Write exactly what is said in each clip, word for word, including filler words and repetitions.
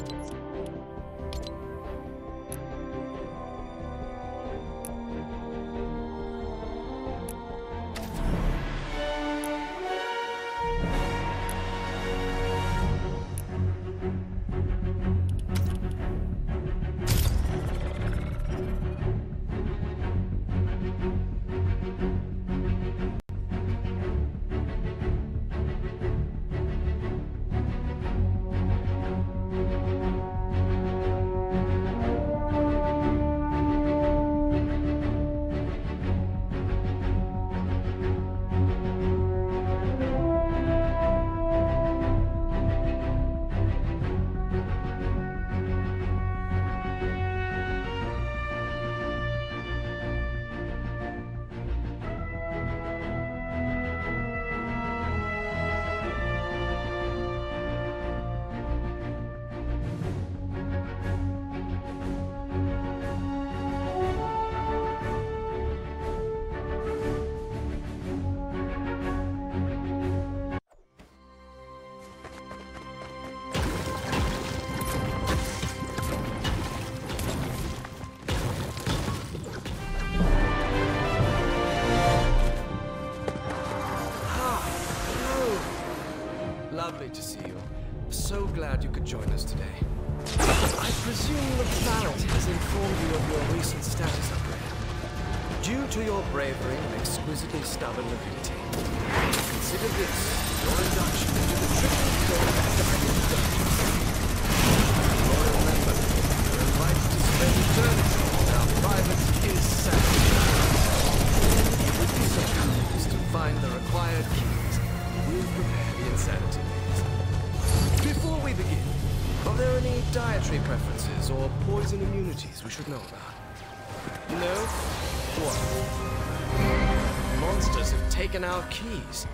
Lovely to see you. So glad you could join us today. I presume the planet has informed you of your recent status upgrade. Due to your bravery and exquisitely stubborn ability, consider this your induction into the triple code Labyrinth Dungeon. Loyal member, you're invited to spend eternity in our private is sanctuary. You would be so curious to find the required keys. We'll prepare the insanity maze. Before we begin, are there any dietary preferences or poison immunities we should know about? No? What? Monsters have taken our keys.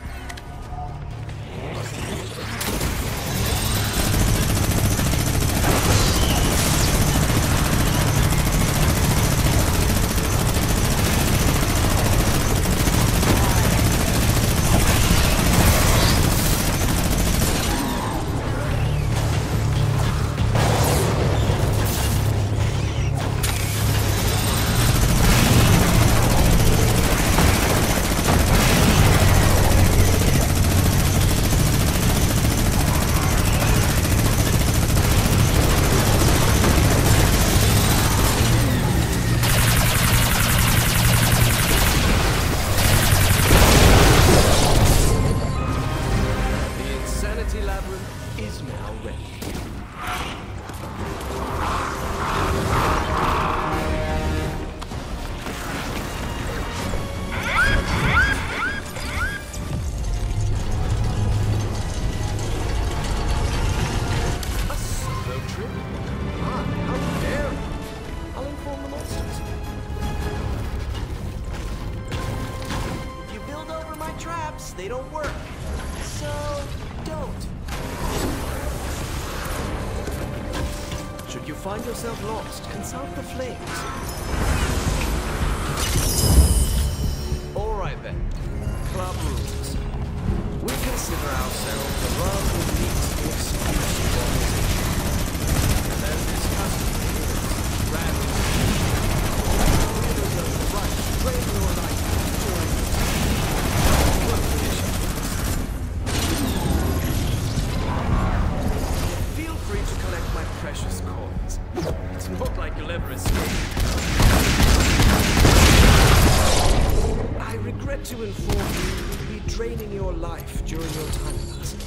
They don't work, so don't. Should you find yourself lost, consult the flames. All right then, club rules. We consider ourselves a rather elite and exclusive organization. And there's this customary rarity. We reserve the right to trade your life during the Feel free to collect my precious coins. It's not like you'll ever escape. I regret to inform you you'll be draining your life during your time with us.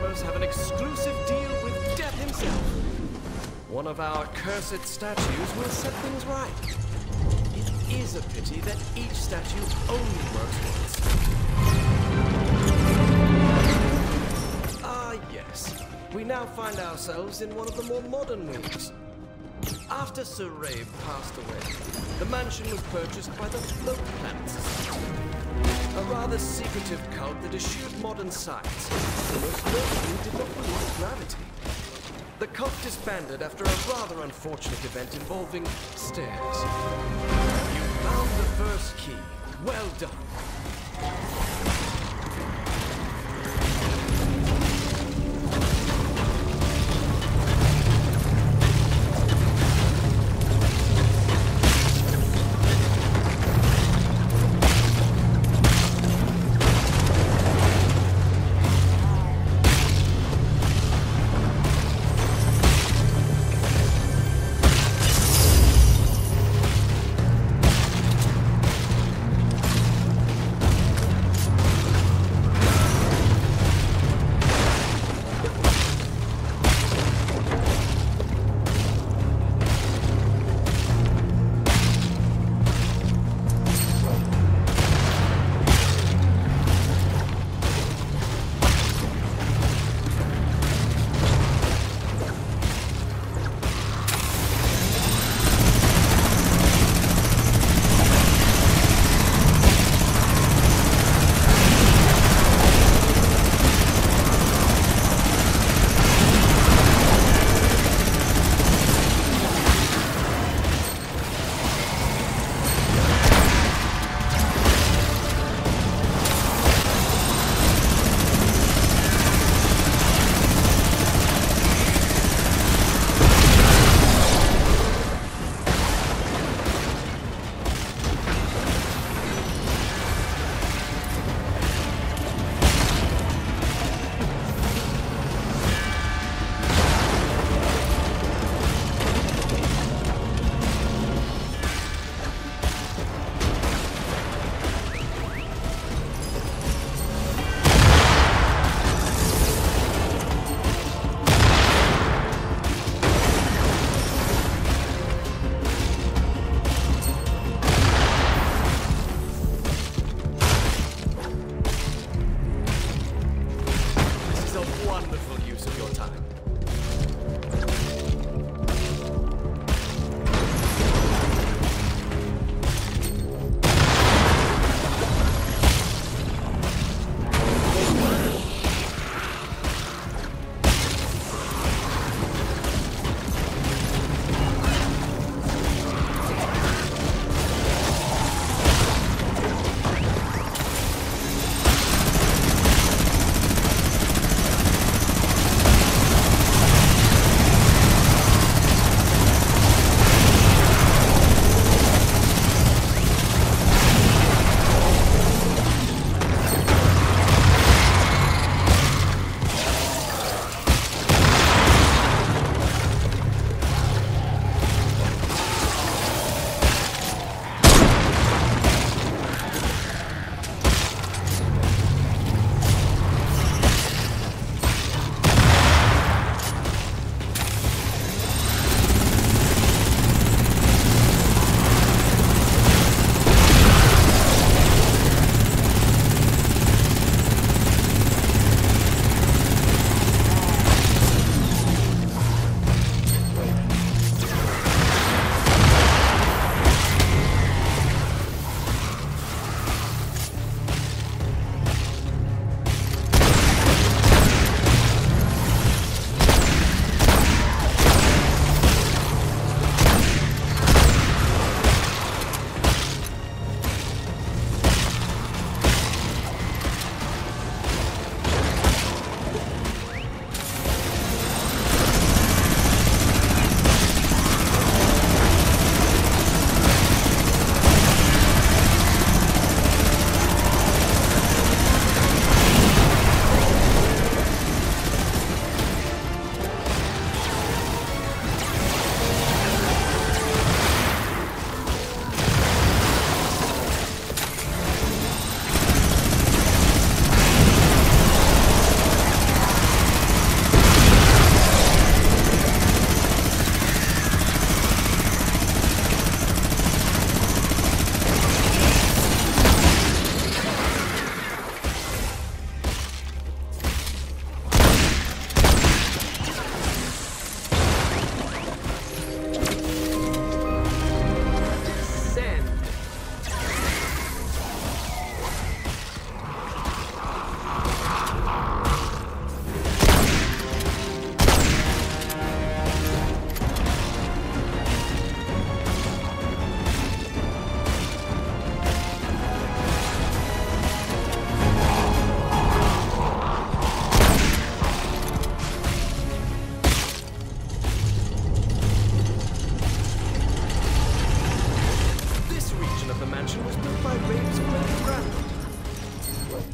Heroes have an exclusive deal with Death himself. One of our cursed statues will set things right. It is a pity that each statue only works once. Ah, yes. We now find ourselves in one of the more modern wings. After Sir Rabe passed away, the mansion was purchased by the Float Planet Society, a rather secretive cult that eschewed modern science, and most notably did not believe in gravity. The cult disbanded after a rather unfortunate event involving stairs. You found the first key. Well done.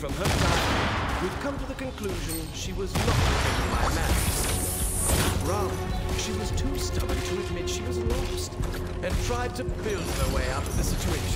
From her diary, we've come to the conclusion she was not taken by madness. Rather, she was too stubborn to admit she was lost, and tried to build her way out of the situation.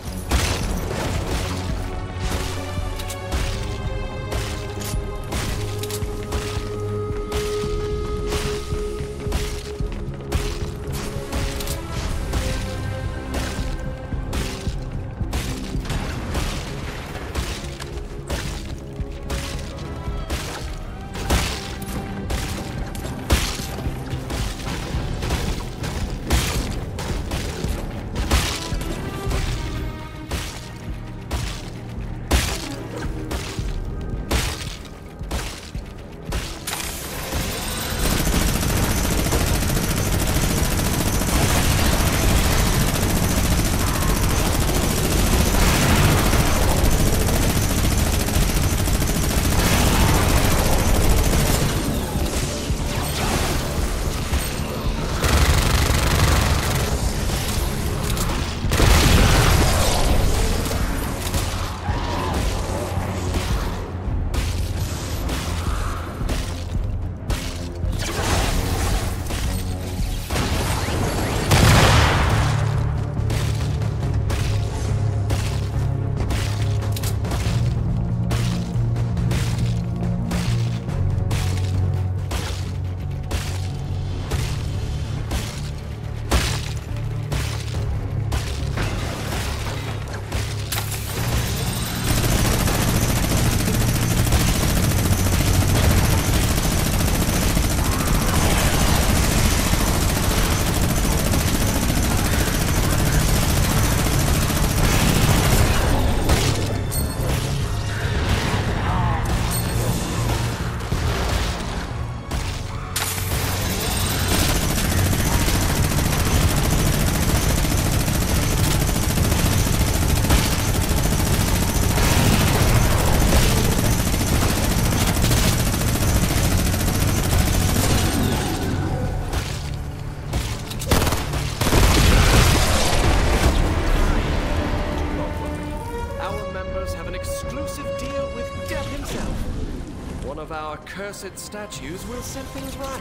Cursed statues will set things right.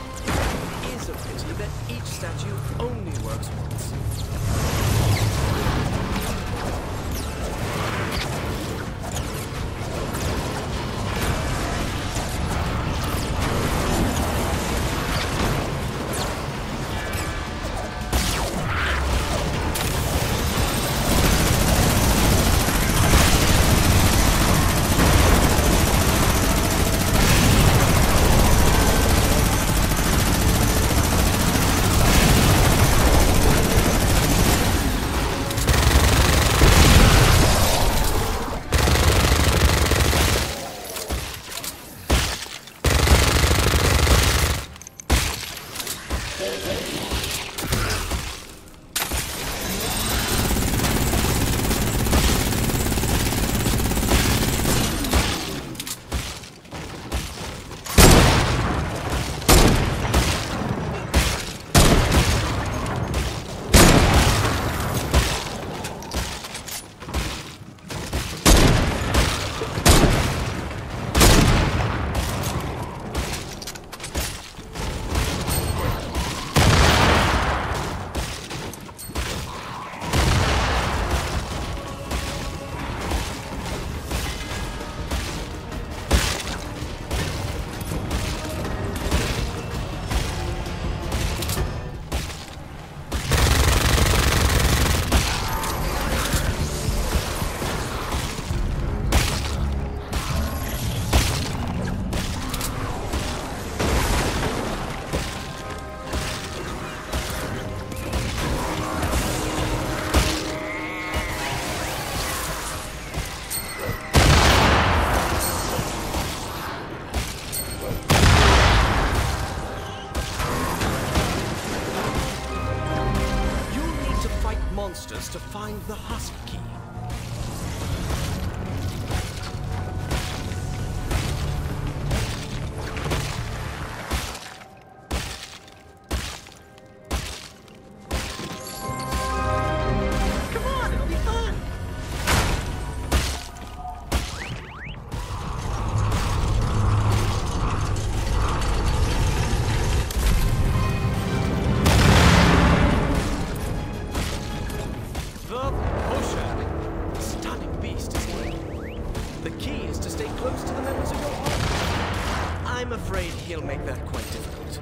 It is a pity that each statue only works once. To find the husk key. Come on, it'll be fun. The key is to stay close to the members of your army. I'm afraid he'll make that quite difficult.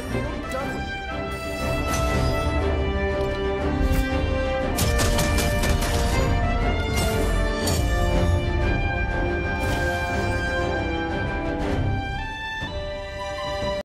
Thank you.